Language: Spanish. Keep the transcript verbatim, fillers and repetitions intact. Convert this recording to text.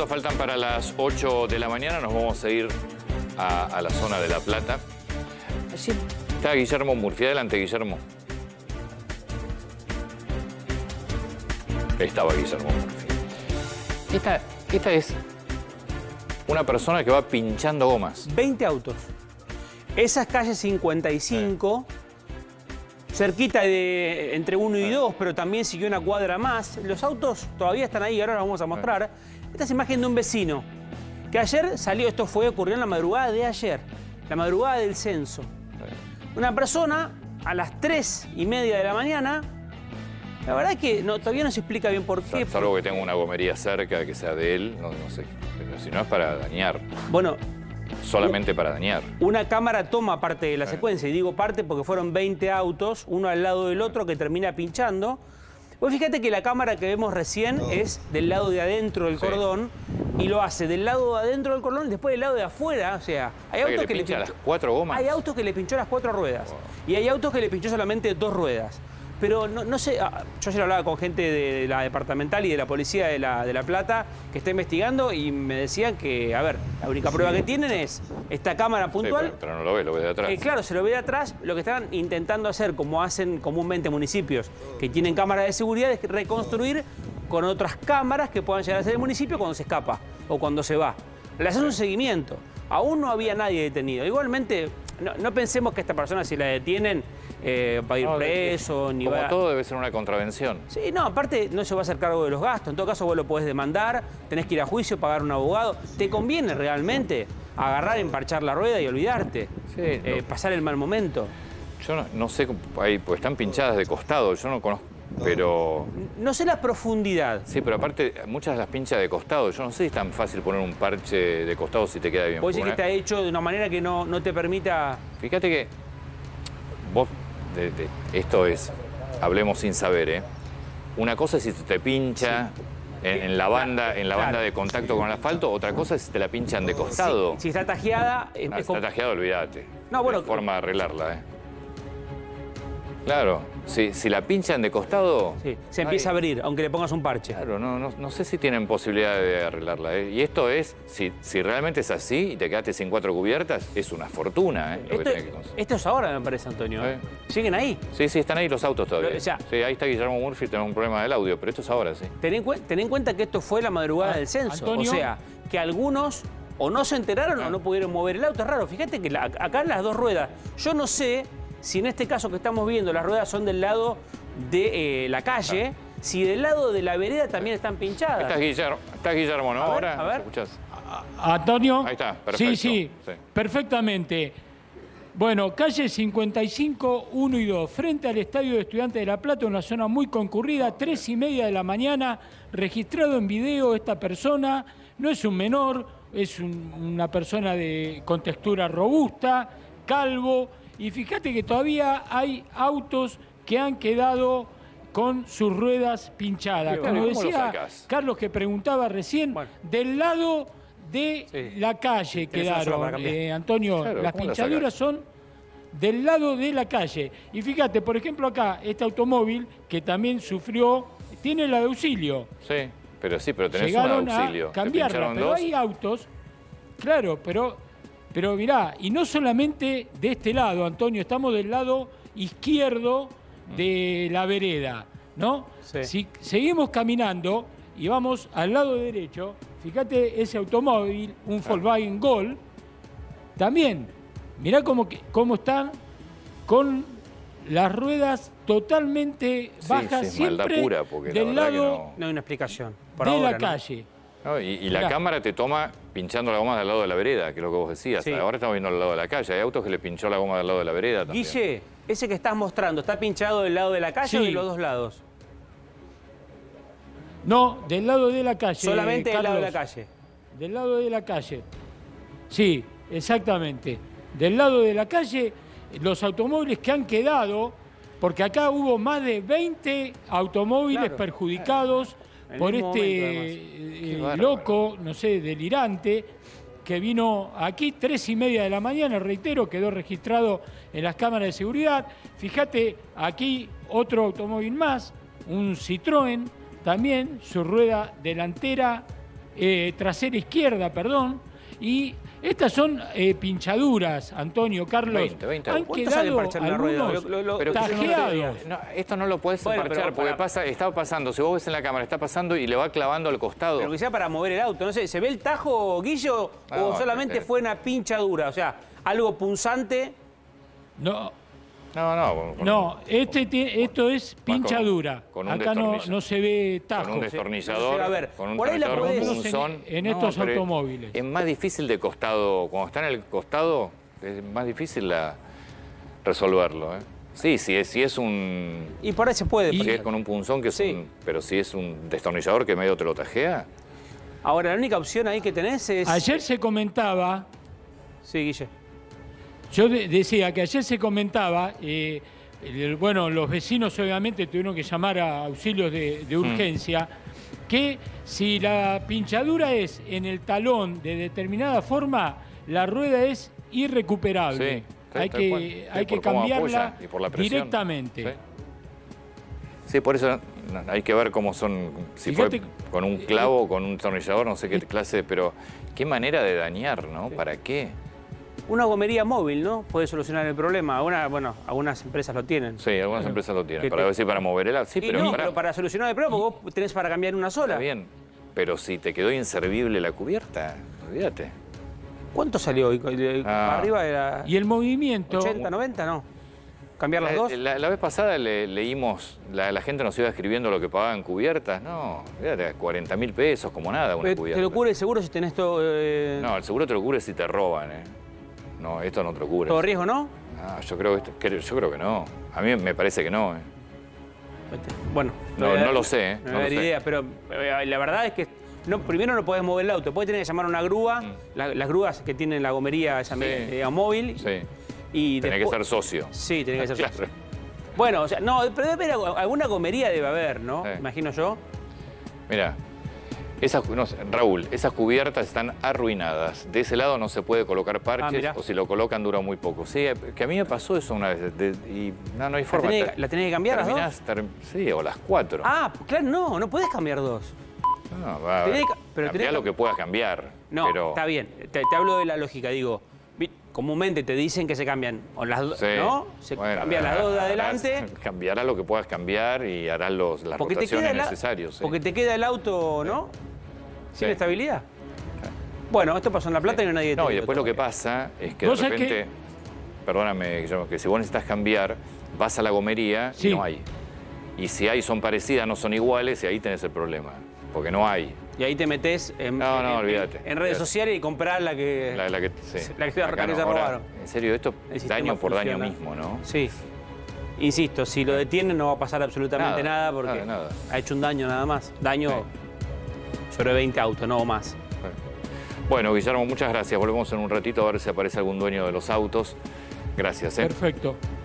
minutos faltan para las ocho de la mañana. Nos vamos a ir a, a la zona de La Plata. Allí está Guillermo Murphy. Adelante, Guillermo. Ahí estaba Guillermo Murphy. Esta, esta es una persona que va pinchando gomas. veinte autos. Esa es calle cincuenta y cinco, sí. Cerquita de entre uno y dos, pero también siguió una cuadra más. Los autos todavía están ahí, ahora los vamos a mostrar. Esta es imagen de un vecino que ayer salió, esto fue, ocurrió en la madrugada de ayer, la madrugada del censo. Una persona a las tres y media de la mañana, la verdad es que no, todavía no se explica bien por qué. Salvo que tenga una gomería cerca, que sea de él, no, no sé, pero si no es para dañar. Bueno, solamente para dañar. Una cámara toma parte de la secuencia, y digo parte porque fueron veinte autos, uno al lado del otro, que termina pinchando. Vos fíjate que la cámara que vemos recién no. es del lado de adentro del sí. cordón, y lo hace del lado de adentro del cordón y después del lado de afuera. O sea, hay o sea, autos que le, que pincha le pinchó las cuatro gomas. Hay autos que le pinchó las cuatro ruedas. Wow. Y hay autos que le pinchó solamente dos ruedas. Pero no, no sé, yo ayer hablaba con gente de la departamental y de la policía de La, de la Plata que está investigando y me decían que, a ver, la única prueba que tienen es esta cámara puntual. Sí, pero, pero no lo ve, lo ve de atrás. Eh, claro, se lo ve de atrás. Lo que están intentando hacer, como hacen comúnmente municipios que tienen cámaras de seguridad, es reconstruir con otras cámaras que puedan llegar a ser el municipio cuando se escapa o cuando se va. Le hacen un seguimiento. Aún no había nadie detenido. Igualmente, no, no pensemos que esta persona, si la detienen, eh, va a ir no, preso, ni como va... todo debe ser una contravención. Sí, no, aparte no se va a hacer cargo de los gastos. En todo caso, vos lo podés demandar, tenés que ir a juicio, pagar un abogado. ¿Te conviene realmente agarrar, emparchar la rueda y olvidarte? Sí, eh, no. Pasar el mal momento. Yo no, no sé, ahí, pues están pinchadas de costado, yo no conozco. Pero... No sé la profundidad. Sí, pero aparte, muchas de las pinchas de costado. Yo no sé si es tan fácil poner un parche de costado si te queda bien. Puede ser que está hecho de una manera que no, no te permita... Fíjate que vos, de, de, esto es, hablemos sin saber, ¿eh? Una cosa es si te pincha sí. en, en la banda en la claro. banda de contacto con el asfalto, otra cosa es si te la pinchan de costado. Sí, si está tajeada... Es, no, es si está tajeada, olvídate. No, bueno... No hay forma de arreglarla, ¿eh? Claro, si, si la pinchan de costado... Sí, se empieza ay, a abrir, aunque le pongas un parche. Claro, no, no, no sé si tienen posibilidad de arreglarla. ¿eh? Y esto es, si, si realmente es así y te quedaste sin cuatro cubiertas, es una fortuna. ¿eh? Lo esto, que que esto es ahora, me parece, Antonio. ¿Eh? ¿Siguen ahí? Sí, sí, están ahí los autos todavía. Pero, o sea, sí, ahí está Guillermo Murphy, tenemos un problema del audio, pero esto es ahora, sí. Ten en, ten en cuenta que esto fue la madrugada ah, del censo. Antonio, o sea, que algunos o no se enteraron ah. o no pudieron mover el auto. Es raro, fíjate que la, acá las dos ruedas, yo no sé... Si en este caso que estamos viendo las ruedas son del lado de eh, la calle, ah. si del lado de la vereda también están pinchadas. Estás Guillermo, estás Guillermo, ¿no? A ver, Ahora, a ver. ¿escuchás? Antonio. Ahí está, perfecto. Sí, sí, sí, perfectamente. Bueno, calle cincuenta y cinco, uno y dos, frente al Estadio de Estudiantes de La Plata, una zona muy concurrida, tres y media de la mañana, registrado en video esta persona, no es un menor, es un, una persona de, con textura robusta, calvo. Y fíjate que todavía hay autos que han quedado con sus ruedas pinchadas. Como decía Carlos, que preguntaba recién, bueno. del lado de sí. la calle quedaron, eh, Antonio, claro, las pinchaduras son del lado de la calle. Y fíjate, por ejemplo acá, este automóvil que también sufrió, tiene la de auxilio. Sí, pero sí, pero tenés Llegaron una de auxilio. A cambiarla, pero dos. hay autos, claro, pero... Pero mirá, y no solamente de este lado, Antonio, estamos del lado izquierdo de la vereda, ¿no? Sí. Si seguimos caminando y vamos al lado derecho, fíjate ese automóvil, un Volkswagen Gol, también, mirá cómo, cómo están con las ruedas totalmente bajas, sí, sí, siempre pura, del lado no... no hay una explicación por de ahora, la calle. ¿no? No, y, y la cámara te toma pinchando la goma del lado de la vereda, que es lo que vos decías. Sí. Ahora estamos viendo al lado de la calle. Hay autos que le pinchó la goma del lado de la vereda también. Guille, ese que estás mostrando, ¿está pinchado del lado de la calle sí. o de los dos lados? No, del lado de la calle. Solamente Carlos, del lado de la calle. Del lado de la calle. Sí, exactamente. Del lado de la calle, los automóviles que han quedado, porque acá hubo más de veinte automóviles claro. perjudicados por este eh, loco, no sé, delirante, que vino aquí tres y media de la mañana, reitero, quedó registrado en las cámaras de seguridad. Fíjate, aquí otro automóvil más, un Citroën, también su rueda delantera eh, trasera izquierda, perdón, y estas son eh, pinchaduras, Antonio, Carlos. veinte, veinte. Han ¿Cuánto sale quedado parchar una rueda? algunos Lo- lo- Pero tajeados. no, esto no lo puedes Bueno, parchar pero porque para- pasa, está pasando. Si vos ves en la cámara, está pasando y le va clavando al costado. Pero que sea para mover el auto. No sé, ¿se ve el tajo, Guillo? No, ¿O solamente este- fue una pinchadura? O sea, algo punzante. No, No, no. con- con- no, este tie- esto es pinchadura. con un Acá no, destornillador. no se ve Con un tajo. destornillador, A ver, con un por ahí la destornillador, podés- un punzón. En- en estos pero automóviles. Es más difícil de costado, cuando está en el costado, es más difícil la- resolverlo. ¿eh? Sí, si es, si es un... Y por ahí se puede. Y- Si es con un punzón, que es Sí. un... Pero si es un destornillador que medio te lo tajea... Ahora, la única opción ahí que tenés es... Ayer se comentaba, Sí, Guille. yo de- decía que ayer se comentaba, eh, el- bueno, los vecinos obviamente tuvieron que llamar a auxilios de, de urgencia, que si la pinchadura es en el talón de determinada forma, la rueda es irrecuperable. Sí, sí, hay tal que, cual. Sí, hay que por cómo cambiarla apoya y por la presión. directamente. Sí. Sí, por eso no, hay que ver cómo son, si Fíjate- fue con un clavo o con un tornillador, no sé qué clase, pero qué manera de dañar, ¿no? ¿Para qué? Una gomería móvil, ¿no? Puede solucionar el problema. Alguna, bueno, algunas empresas lo tienen. Sí, algunas empresas lo tienen, Que para te- ver si para mover el auto. Sí, Y pero, no, pará, pero para solucionar el problema, porque vos tenés para cambiar una sola. está bien. Pero si te quedó inservible la cubierta, olvídate. ¿Cuánto salió hoy? Eh, Ah. Arriba era Y el movimiento... ochenta, noventa, ¿no? ¿Cambiar las La, dos? la- la vez pasada le- leímos, la, la gente nos iba escribiendo lo que pagaban cubiertas. No, olvídate, cuarenta mil pesos, como nada, una Eh, cubierta. ¿Te lo cubre el seguro si tenés todo, eh, No, el seguro te lo cubre si te roban, ¿eh? No, esto no te lo cubre. todo riesgo, no? Ah, yo creo, que esto- que- yo creo que no. A mí me parece que no, ¿eh? Bueno. No, no lo sé, ¿eh? No, No me lo da sé. idea, pero eh, la verdad es que no, primero no podés mover el auto. Después tenés que llamar a una grúa, Mm. la- las grúas que tienen la gomería esa Sí. eh, móvil. Sí, Y tenés que después- ser socio. Sí, tenés que ser Claro. socio. Bueno, o sea, no, pero debe haber alguna gomería debe haber, ¿no? Sí. Imagino yo. Mira, esas, no sé, Raúl, esas cubiertas están arruinadas. De ese lado no se puede colocar Ah, parches mirá. o si lo colocan dura muy poco. Sí, que a mí me pasó eso una vez de- y no, no hay ¿La forma. tenés, Te- la tenés que cambiar las dos? terminás, ter- sí, o las cuatro. Ah, claro, no, no podés cambiar dos. No, va, tenés que- pero cambiá tenés que- lo que puedas cambiar. No, pero, está bien. Te, te hablo de la lógica, digo. vi- Comúnmente te dicen que se cambian, o las dos, Sí. ¿no? Se Bueno, cambian las dos de harás- adelante. Cambiarás lo que puedas cambiar y harás los, las Porque te, rotaciones queda el, necesarias. sí. porque te queda el auto, ¿no? Sin Sí. estabilidad. Bueno, esto pasó en La Plata y no hay nadie No, y detenido después lo que todavía. pasa es que de ¿Vos sabés repente, perdóname, Guillermo, que si vos necesitas cambiar, vas a la gomería Sí. y no hay. Y si hay, son parecidas, no son iguales, y ahí tenés el problema. Porque no hay. Y ahí te metes en, No, no, en- olvídate, en redes olvídate. sociales y comprar la que... La, la que, sí. La que- Acá la que no. se Ahora, robaron. en serio, esto El es sistema daño por daño funciona. mismo, ¿no? Sí. Insisto, si lo detienen no va a pasar absolutamente Nada, nada, porque nada, nada. ha hecho un daño nada más. Daño sobre veinte autos, no más. Bueno, Guillermo, muchas gracias. Volvemos en un ratito a ver si aparece algún dueño de los autos. Gracias, ¿eh? Perfecto.